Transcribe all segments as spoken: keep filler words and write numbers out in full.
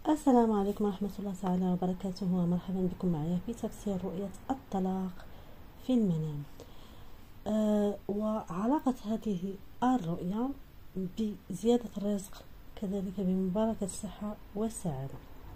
السلام عليكم ورحمة الله تعالى وبركاته، ومرحبا بكم معي في تفسير رؤية الطلاق في المنام. آه وعلاقة هذه الرؤية بزيادة الرزق، كذلك بمباركة الصحة والسعادة.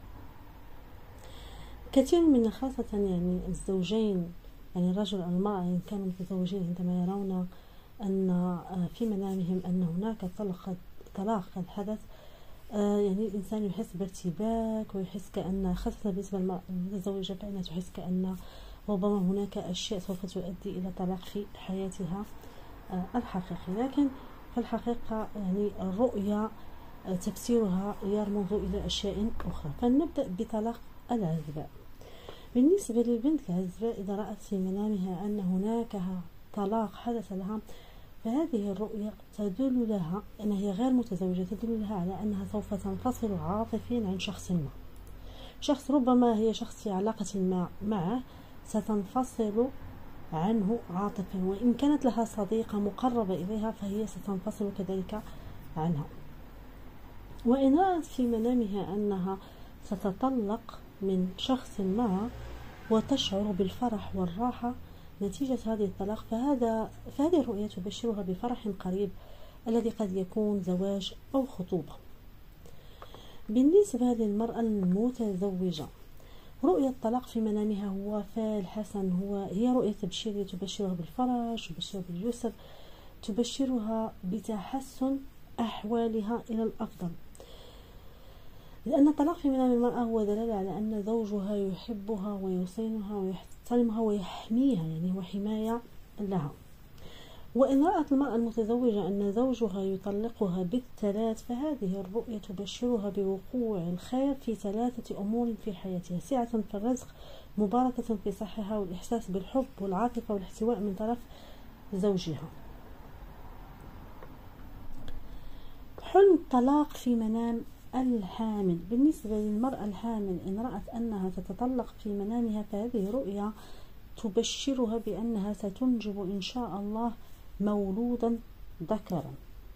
كثير من خاصة يعني الزوجين، يعني الرجل والمرأة إن كانوا متزوجين، عندما يرون أن في منامهم أن هناك طلق طلاق قد حدث، آه يعني الإنسان يحس بارتباك ويحس كأن، خاصة بالنسبة للمرأة المتزوجة، فإنها تحس كأن ربما هناك أشياء سوف تؤدي إلى طلاق في حياتها آه الحقيقي. لكن في الحقيقة يعني الرؤيا آه تفسيرها يرمز إلى أشياء أخرى. فلنبدأ بطلاق العزباء. بالنسبة للبنت العزباء، إذا رأت في منامها أن هناك طلاق حدث لها، فهذه الرؤية تدل لها أنها هي غير متزوجة، تدل لها على أنها سوف تنفصل عاطفيا عن شخص ما، شخص ربما هي شخص في علاقة ما معه ستنفصل عنه عاطفيا، وإن كانت لها صديقة مقربة إليها فهي ستنفصل كذلك عنها. وإن رأت في منامها أنها ستطلق من شخص ما وتشعر بالفرح والراحة نتيجة هذه الطلاق، فهذا فهذه الرؤية تبشرها بفرح قريب الذي قد يكون زواج أو خطوبة. بالنسبة للمرأة المتزوجة، رؤية الطلاق في منامها هو فال حسن، هو هي رؤية تبشيرية تبشرها بالفرج، تبشرها باليسر، تبشرها بتحسن أحوالها إلى الأفضل، لأن الطلاق في منام المرأة هو دلالة على أن زوجها يحبها ويصينها ويحترمها ويحميها، يعني هو حماية لها. وإن رأت المرأة المتزوجة أن زوجها يطلقها بالثلاث، فهذه الرؤية تبشرها بوقوع الخير في ثلاثة أمور في حياتها: سعة في الرزق، مباركة في صحتها، والإحساس بالحب والعاطفة والاحتواء من طرف زوجها. حلم الطلاق في منام الحامل. بالنسبة للمرأة الحامل، إن رأت أنها تتطلق في منامها، فهذه رؤيا تبشرها بأنها ستنجب إن شاء الله مولودا ذكرا.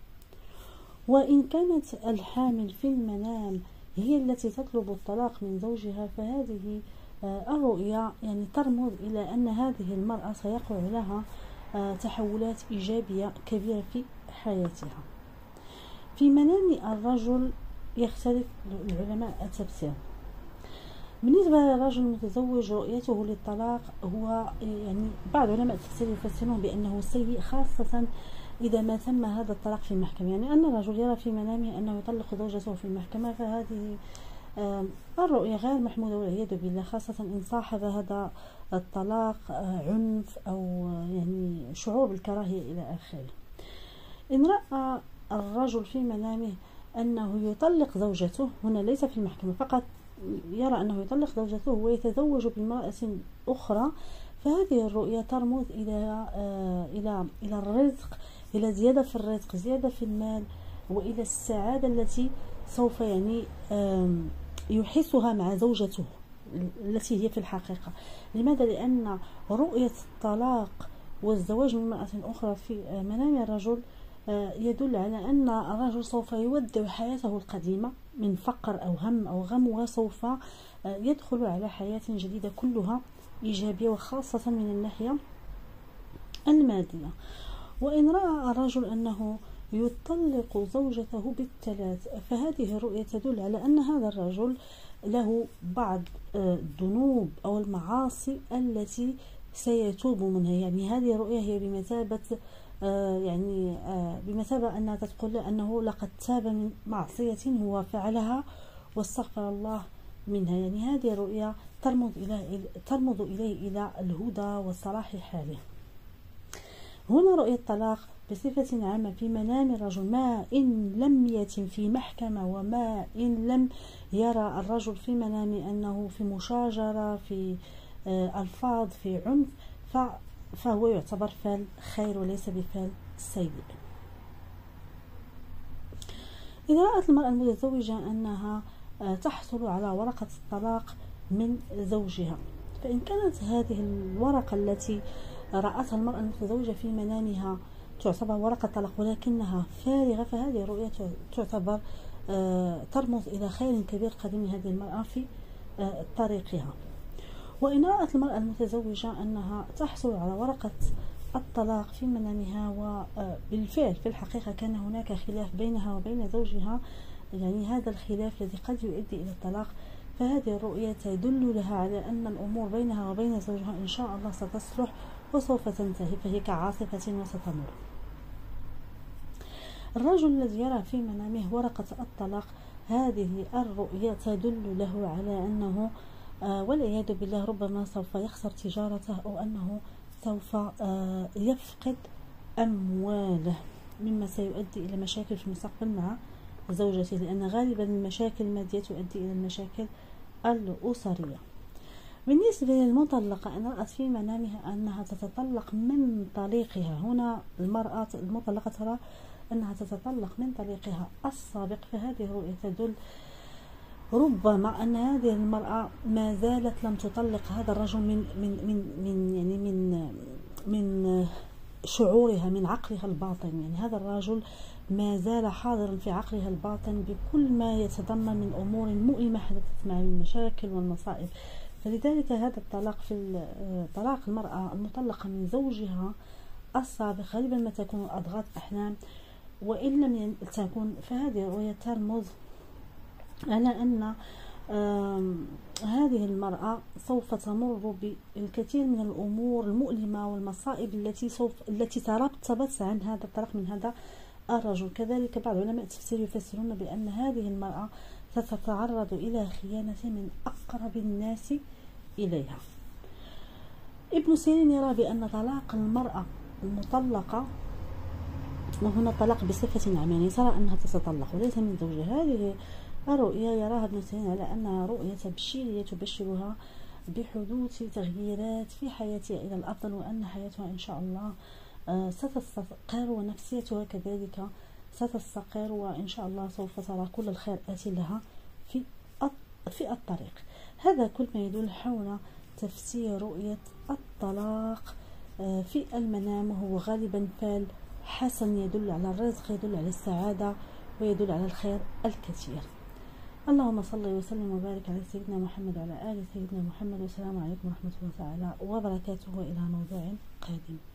وإن كانت الحامل في المنام هي التي تطلب الطلاق من زوجها، فهذه الرؤيا يعني ترمز إلى أن هذه المرأة سيقع لها تحولات إيجابية كبيرة في حياتها. في منام الرجل يختلف العلماء التفسير. بالنسبة للرجل المتزوج، رؤيته للطلاق هو يعني بعض علماء التفسير يفسرون بأنه سيء، خاصة إذا ما تم هذا الطلاق في المحكمة، يعني أن الرجل يرى في منامه أنه يطلق زوجته في المحكمة، فهذه الرؤية غير محمودة والعياذ بالله، خاصة إن صاحب هذا الطلاق عنف أو يعني شعور بالكراهية إلى آخره. إن رأى الرجل في منامه أنه يطلق زوجته، هنا ليس في المحكمة، فقط يرى أنه يطلق زوجته ويتزوج بامرأة أخرى، فهذه الرؤية ترمز إلى آه إلى إلى الرزق، إلى زيادة في الرزق، زيادة في المال، وإلى السعادة التي سوف يعني آه يحسها مع زوجته التي هي في الحقيقة. لماذا؟ لأن رؤية الطلاق والزواج من امرأة أخرى في منام الرجل يدل على أن الرجل سوف يودع حياته القديمة من فقر أو هم أو غم، وسوف يدخل على حياة جديدة كلها إيجابية، وخاصة من الناحية المادية. وإن رأى الرجل أنه يطلق زوجته بالثلاث، فهذه الرؤية تدل على أن هذا الرجل له بعض الذنوب أو المعاصي التي سيتوب منها، يعني هذه الرؤية هي بمثابة آه يعني آه بمثابة أنها تقول أنه لقد تاب من معصية هو فعلها واستغفر الله منها، يعني هذه الرؤيا ترمز إلى ترمز إليه إلى الهدى وصلاح حاله. هنا رؤية الطلاق بصفة عامة في منام الرجل، ما إن لم يتم في محكمة، وما إن لم يرى الرجل في منام أنه في مشاجرة، في آه ألفاظ، في عنف، ف فهو يعتبر فعل خير وليس بفعل سيء. إذا رأت المرأة المتزوجة أنها تحصل على ورقة الطلاق من زوجها، فإن كانت هذه الورقة التي رأتها المرأة المتزوجة في منامها تعتبر ورقة طلاق ولكنها فارغة، فهذه الرؤية تعتبر ترمز إلى خير كبير قادم هذه المرأة في طريقها. وإن رأت المرأة المتزوجة أنها تحصل على ورقة الطلاق في منامها، وبالفعل في الحقيقة كان هناك خلاف بينها وبين زوجها، يعني هذا الخلاف الذي قد يؤدي إلى الطلاق، فهذه الرؤية تدل لها على أن الأمور بينها وبين زوجها إن شاء الله ستصلح وسوف تنتهي، فهي كعاصفة وستمر. الرجل الذي يرى في منامه ورقة الطلاق، هذه الرؤية تدل له على أنه آه والعياذ بالله ربما سوف يخسر تجارته، أو أنه سوف آه يفقد أمواله، مما سيؤدي إلى مشاكل في المستقبل مع زوجته، لأن غالبا المشاكل المادية تؤدي إلى المشاكل الأسرية. بالنسبة للمطلقة، أن رأت في منامها أنها تتطلق من طليقها، هنا المرأة المطلقة ترى أنها تتطلق من طليقها السابق، فهذه الرؤية تدل ربما أن هذه المرأة ما زالت لم تطلق هذا الرجل من من من من يعني من من شعورها، من عقلها الباطن، يعني هذا الرجل ما زال حاضرا في عقلها الباطن بكل ما يتضمن من أمور مؤلمة حدثت معه من مشاكل والمصائب. فلذلك هذا الطلاق في طلاق المرأة المطلقة من زوجها السابق غالبا ما تكون أضغاث أحلام، وإن لم تكن فهذه الرؤية ترمز على أن هذه المرأة سوف تمر بالكثير من الأمور المؤلمة والمصائب التي سوف التي ترتبط عن هذا الطلاق من هذا الرجل. كذلك بعض علماء التفسير يفسرون بأن هذه المرأة ستتعرض إلى خيانة من أقرب الناس إليها. ابن سيرين يرى بأن طلاق المرأة المطلقة، وهنا طلاق بصفة عامة، يعني ترى أنها تتطلق وليس من زوجها، هذه الرؤية يراها ابن سيرين على أنها رؤية تبشيرية تبشرها بحدوث تغييرات في حياتها إلى الأفضل، وأن حياتها إن شاء الله ستستقر ونفسيتها كذلك ستستقر، وإن شاء الله سوف ترى كل الخير آتي لها في في الطريق. هذا كل ما يدل حول تفسير رؤية الطلاق في المنام، وهو غالبا فال حسن يدل على الرزق، يدل على السعادة، ويدل على الخير الكثير. اللهم صل وسلم وبارك على سيدنا محمد وعلى آل سيدنا محمد، والسلام عليكم ورحمة الله تعالى وبركاته، وإلى موضوع قادم.